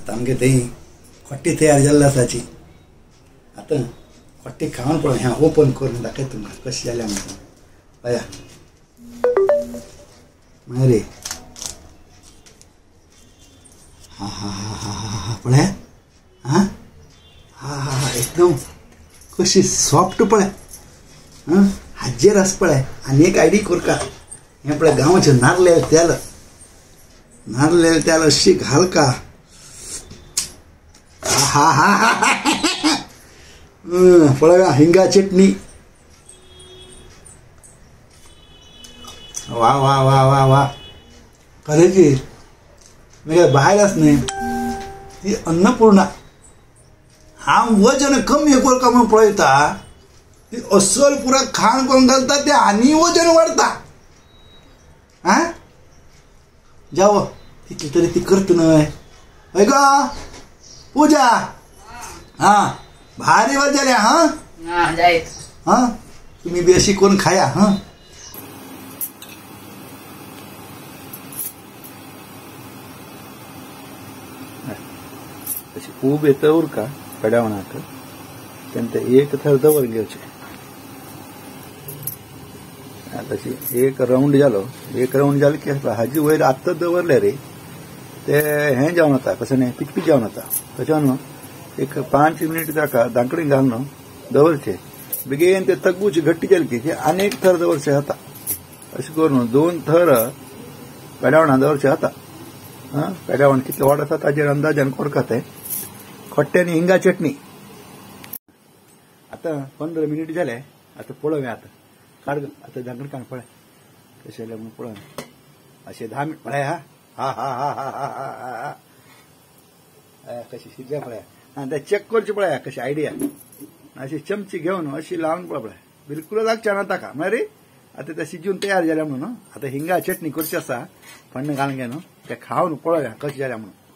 आता आमगे थंय खोट्टी तयार जाल्ली आसाची आतां खोट्टी खावन पळय हांव ओपन करून दाखय तुमकां कशी जाल्या म्हणून पळया मायरे हा हा हा हा हा हा पळय हा हा हा हा एकदम कशी सॉफ्ट पळय हाजेर आस पळय आनी एक आयडी कोरका हें पळय गांवाचें नारलेलें तेल अशी घाल का हा हा हा पळय हिंगा चटणी वा वा वा वा वा खरेची म्हणजे बाहेरच नाही ती अन्नपूर्णा हांव वजन कमी करता म्हणून पळयता ती अस्सल पुरा खाण करून घालता ते आनी वजन वाडता हा जावं तितली तरी ती करता न्हय हय गो पूजा हा भारी वाजल्या हा हा तुम्ही बी अशी कोण खाया हा तशी खूब येतं उरका कड्यावणाक तेन्ना एक थर दवर घेवचे तशी एक राउंड जालो की हाजी वयर आत्ताच दवरले रे ते हें जावन वता कशें न्ही पिचपीच जावन वता तशें न्हू एक 5 मिनीट ताका धांकडेन घाल न्हू दवरचे बेगीन ते तकबूच घट्टी जाली की आनीक थर दवरचे जाता अशें करून 2 थर कड्यावणां दवरचे जाता कड्यावण कितले व्हड आसा ताजेर अंदाजान कोरका ते खोट्ट्यानी हिंगा चटणी आतां 15 मिनीट जाले आतां पळोवया आतां काड आतां धांकडें काड पळय कशें जालें म्हणून पळय अशें 10 मिनीट पळय हा हा हा हा हा हा हा कशी शिजल्या पळय ते चेक करचें पळय कशी आयडिया अशी चमची घेवन अशी लावन पळय बिलकुल लागचें ना ताका मरे आतां ते शिजून तयार जाल्या म्हणून आतां हिंगा चटणी करची आसा फण्ण घालून घे न्हू ते खावन पळोवया कशें जाल्या म्हणून